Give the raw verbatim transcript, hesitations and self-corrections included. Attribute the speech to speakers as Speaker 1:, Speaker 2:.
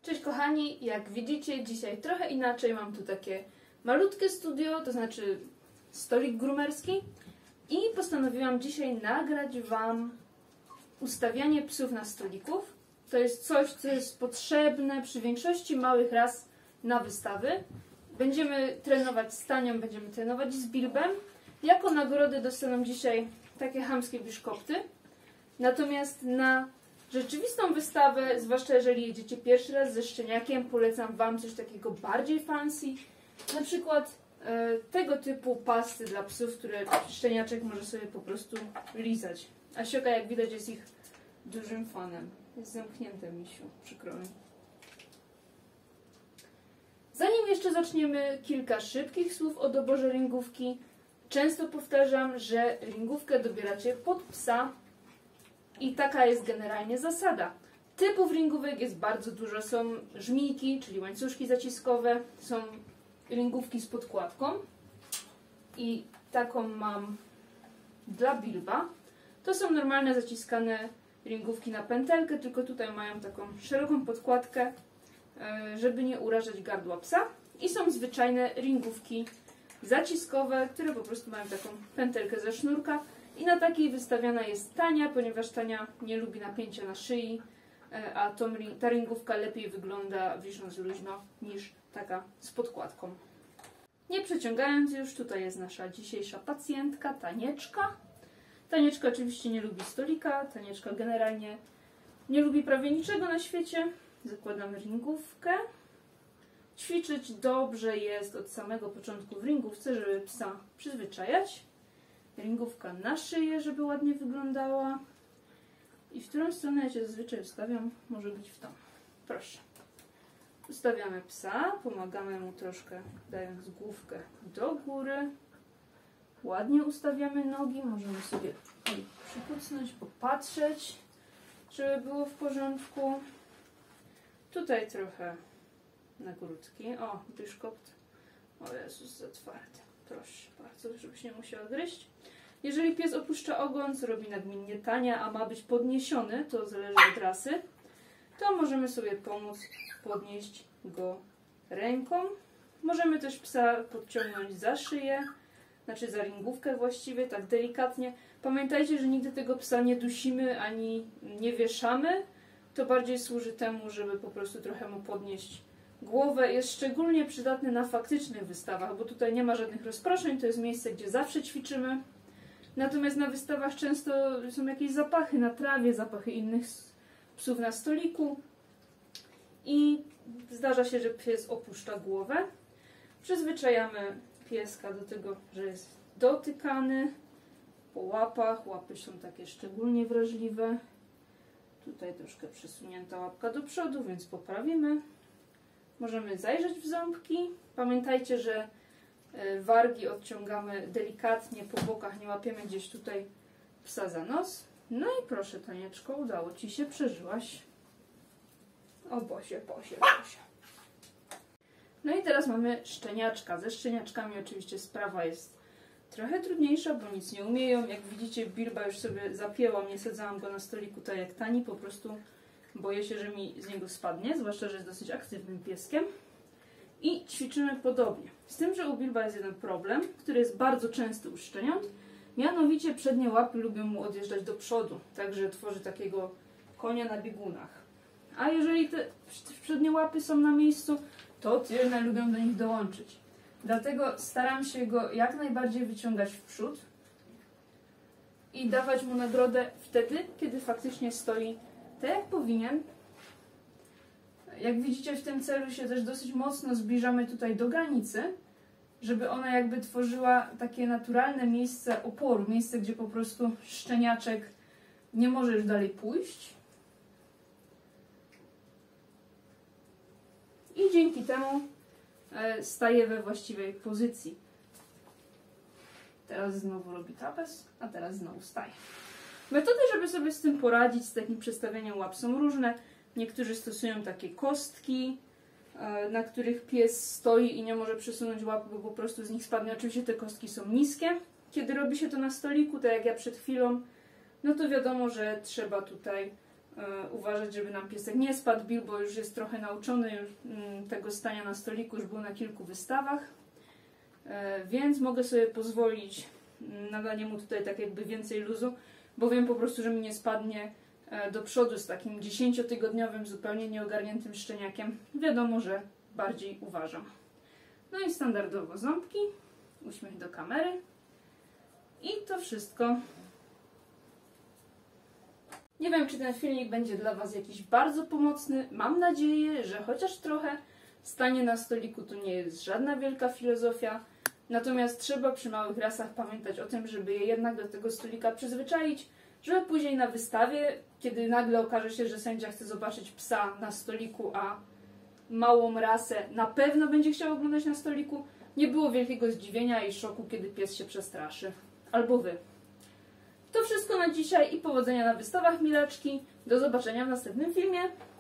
Speaker 1: Cześć kochani, jak widzicie dzisiaj trochę inaczej, mam tu takie malutkie studio, to znaczy stolik grumerski i postanowiłam dzisiaj nagrać Wam ustawianie psów na stolików. To jest coś, co jest potrzebne przy większości małych ras na wystawy. Będziemy trenować z Tanią, będziemy trenować z Bilbem. Jako nagrody dostaną dzisiaj takie chamskie biszkopty. Natomiast na rzeczywistą wystawę, zwłaszcza jeżeli jedziecie pierwszy raz ze szczeniakiem, polecam Wam coś takiego bardziej fancy. Na przykład e, tego typu pasty dla psów, które szczeniaczek może sobie po prostu lizać. A Sioka, jak widać, jest ich dużym fanem. Jest zamknięte, misiu, przykro mi. Zanim jeszcze zaczniemy, kilka szybkich słów o doborze ringówki. Często powtarzam, że ringówkę dobieracie pod psa i taka jest generalnie zasada. Typów ringówek jest bardzo dużo. Są żmijki, czyli łańcuszki zaciskowe, są ringówki z podkładką i taką mam dla Bilba. To są normalne zaciskane ringówki na pętelkę, tylko tutaj mają taką szeroką podkładkę, żeby nie urażać gardła psa. I są zwyczajne ringówki zaciskowe, które po prostu mają taką pętelkę ze sznurka. I na takiej wystawiana jest Tania, ponieważ Tania nie lubi napięcia na szyi, a tą, ta ringówka lepiej wygląda wisząc luźno niż taka z podkładką. Nie przeciągając już, tutaj jest nasza dzisiejsza pacjentka, Tanieczka. Tanieczka oczywiście nie lubi stolika, Tanieczka generalnie nie lubi prawie niczego na świecie. Zakładamy ringówkę. Ćwiczyć dobrze jest od samego początku w ringówce, żeby psa przyzwyczajać. Ringówka na szyję, żeby ładnie wyglądała. I w którą stronę ja Cię zazwyczaj ustawiam? Może być w tą. Proszę. Ustawiamy psa, pomagamy mu troszkę, dając główkę do góry. Ładnie ustawiamy nogi, możemy sobie przykucnąć, popatrzeć, żeby było w porządku. Tutaj trochę na grudki. O, biszkopt. O Jezus, za twardy. Proszę bardzo, żebyś nie musiała gryźć. Jeżeli pies opuszcza ogon, co robi nagminnie Tania, a ma być podniesiony, to zależy od rasy, to możemy sobie pomóc podnieść go ręką. Możemy też psa podciągnąć za szyję, znaczy za ringówkę właściwie, tak delikatnie. Pamiętajcie, że nigdy tego psa nie dusimy ani nie wieszamy. To bardziej służy temu, żeby po prostu trochę mu podnieść głowę. Jest szczególnie przydatny na faktycznych wystawach, bo tutaj nie ma żadnych rozproszeń, to jest miejsce, gdzie zawsze ćwiczymy. Natomiast na wystawach często są jakieś zapachy na trawie, zapachy innych psów na stoliku i zdarza się, że pies opuszcza głowę. Przyzwyczajamy pieska do tego, że jest dotykany po łapach. Łapy są takie szczególnie wrażliwe. Tutaj troszkę przesunięta łapka do przodu, więc poprawimy. Możemy zajrzeć w ząbki. Pamiętajcie, że wargi odciągamy delikatnie po bokach, nie łapiemy gdzieś tutaj psa za nos. No i proszę, Tanieczko, udało Ci się, przeżyłaś. O Bosie, Bosie, Bosie. No i teraz mamy szczeniaczka. Ze szczeniaczkami oczywiście sprawa jest trochę trudniejsza, bo nic nie umieją. Jak widzicie, Bilba już sobie zapięłam, nie sadzałam go na stoliku tak jak Tani, po prostu boję się, że mi z niego spadnie, zwłaszcza, że jest dosyć aktywnym pieskiem. I ćwiczymy podobnie. Z tym, że u Bilba jest jeden problem, który jest bardzo częsty u szczeniąt. Mianowicie przednie łapy lubią mu odjeżdżać do przodu, także tworzy takiego konia na biegunach. A jeżeli te przednie łapy są na miejscu, to tylne lubią do nich dołączyć. Dlatego staram się go jak najbardziej wyciągać w przód i dawać mu nagrodę wtedy, kiedy faktycznie stoi tak jak powinien. Jak widzicie, w tym celu się też dosyć mocno zbliżamy tutaj do granicy, żeby ona jakby tworzyła takie naturalne miejsce oporu, miejsce, gdzie po prostu szczeniaczek nie może już dalej pójść. I dzięki temu staje we właściwej pozycji. Teraz znowu robi trapez, a teraz znowu staje. Metody, żeby sobie z tym poradzić, z takim przestawieniem łap są różne. Niektórzy stosują takie kostki, na których pies stoi i nie może przesunąć łapy, bo po prostu z nich spadnie. Oczywiście te kostki są niskie. Kiedy robi się to na stoliku, tak jak ja przed chwilą, no to wiadomo, że trzeba tutaj uważać, żeby nam piesek nie spadł, bił, bo już jest trochę nauczony już, tego stania na stoliku, już był na kilku wystawach, więc mogę sobie pozwolić nadanie mu tutaj tak jakby więcej luzu, bo wiem po prostu, że mi nie spadnie do przodu z takim dziesięciotygodniowym, zupełnie nieogarniętym szczeniakiem. Wiadomo, że bardziej uważam. No i standardowo ząbki, uśmiech do kamery i to wszystko. Nie wiem, czy ten filmik będzie dla Was jakiś bardzo pomocny. Mam nadzieję, że chociaż trochę. Stanie na stoliku to nie jest żadna wielka filozofia. Natomiast trzeba przy małych rasach pamiętać o tym, żeby je jednak do tego stolika przyzwyczaić, żeby później na wystawie, kiedy nagle okaże się, że sędzia chce zobaczyć psa na stoliku, a małą rasę na pewno będzie chciał oglądać na stoliku, nie było wielkiego zdziwienia i szoku, kiedy pies się przestraszy. Albo Wy. To wszystko na dzisiaj i powodzenia na wystawach, milaczki. Do zobaczenia w następnym filmie.